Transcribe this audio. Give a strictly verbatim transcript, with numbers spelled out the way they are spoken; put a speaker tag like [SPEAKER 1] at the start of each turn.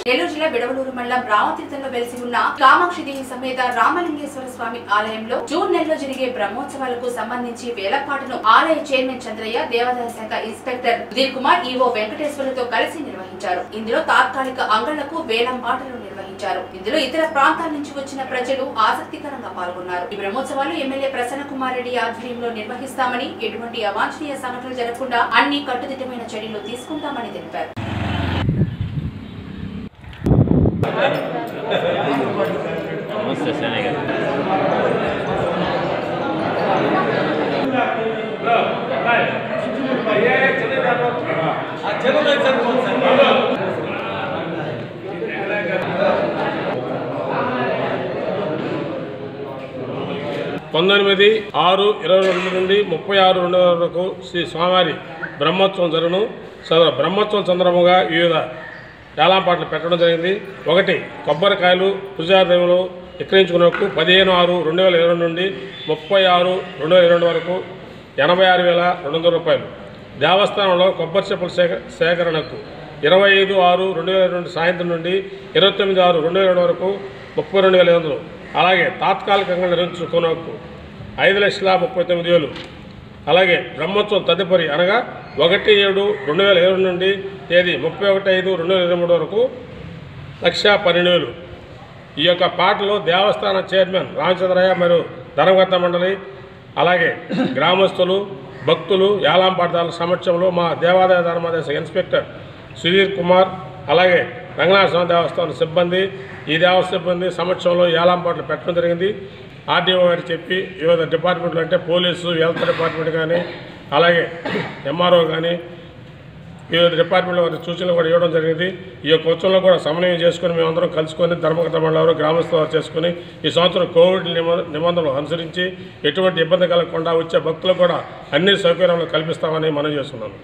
[SPEAKER 1] నెల్లూరు జిల్లా బిడవలూరు మండలం రామతీర్థంలో వెలిసి ఉన్న కామాక్షిదేవి సమేత రామలింగేశ్వర స్వామి ఆలయంలో జూన్ నెలలో జరిగే బ్రహ్మోత్సవాలకు సంబంధించి వేలపాటను ఆలయ చైర్మన్ చంద్రయ్య, దేవాదాయ శాఖ ఇన్స్పెక్టర్ ఉదయ్ కుమార్, ఈవో వెంకటేశ్వర్లతో కలిసి నిర్వహించారు. ఇందులో తాత్కాలిక అంగళ్లకు వేలం పాటలు నిర్వహించారు. ఇందులో ఇతర ప్రాంతాల నుంచి వచ్చిన ప్రజలు ఆసక్తికరంగా పాల్గొన్నారు. ఈ బ్రహ్మోత్సవాలు ఎమ్మెల్యే ప్రసన్న కుమార్ రెడ్డి ఆధ్వర్యంలో నిర్వహిస్తామని, ఎటువంటి అవాంఛనీయ సంఘటనలు జరగకుండా అన్ని కట్టుదిట్టమైన చర్యలు తీసుకుంటామని తెలిపారు.
[SPEAKER 2] పంతొమ్మిది ఆరు ఇరవై రెండు నుండి ముప్పై ఆరు రెండు వరకు శ్రీ స్వామివారి బ్రహ్మోత్సవం జరుగును. బ్రహ్మోత్సవం సందర్భంగా వివిధ వేలంపాటలు పెట్టడం జరిగింది. ఒకటి కొబ్బరికాయలు పూజాదేవులు విక్రయించుకున్నకు పదిహేను ఆరు రెండు వేల ఇరవై నుండి ముప్పై ఆరు రెండు వేల ఇరవై వరకు ఎనభై ఆరు వేల రెండు వందల రూపాయలు. దేవస్థానంలో కొబ్బరి చెప్పుల సేక సేకరణకు ఇరవై ఐదు ఆరు రెండు వేల రెండు సాయంత్రం నుండి ఇరవై తొమ్మిది ఆరు రెండు వేల రెండు వరకు ముప్పై రెండు వేల ఐదు వందలు. అలాగే తాత్కాలికంగా నిర్వహించుకున్నకు ఐదు లక్షల ముప్పై తొమ్మిది వేలు. అలాగే బ్రహ్మోత్సవం తదుపరి అనగా ఒకటి ఏడు రెండు వేల ఇరవై నుండి తేదీ ముప్పై ఒకటి ఐదు రెండు వేల ఇరవై మూడు వరకు లక్ష పన్నెండు వేలు. ఈ యొక్క పాటలో దేవస్థాన చైర్మన్ రామచంద్రయ్య మరియు ధర్మకర్త మండలి, అలాగే గ్రామస్తులు, భక్తులు, యాలాంపాటదారుల సమక్షంలో మా దేవాదాయ ధర్మాదాయ ఇన్స్పెక్టర్ సుధీర్ కుమార్, అలాగే రంగనాథ స్వామి దేవస్థానం సిబ్బంది, ఈ దేవ సిబ్బంది సమక్షంలో యాలాంపాటలు పెట్టడం జరిగింది. ఆర్డీఓ గారు చెప్పి వివిధ డిపార్ట్మెంట్లు అంటే పోలీసు, హెల్త్ డిపార్ట్మెంట్ కానీ, అలాగే ఎంఆర్ఓ కానీ వివిధ డిపార్ట్మెంట్ల వారి సూచనలు కూడా ఇవ్వడం జరిగింది. ఈ యొక్క ఉత్సవంలో కూడా సమన్వయం చేసుకుని మేమందరం కలుసుకొని ధర్మకర్త మండలి గ్రామస్తులు చేసుకుని ఈ సంవత్సరం కోవిడ్ నిబంధనలు అనుసరించి ఎటువంటి ఇబ్బంది కలగకుండా వచ్చే భక్తులకు కూడా అన్ని సౌకర్యాలు కల్పిస్తామని మనం చేస్తున్నాను.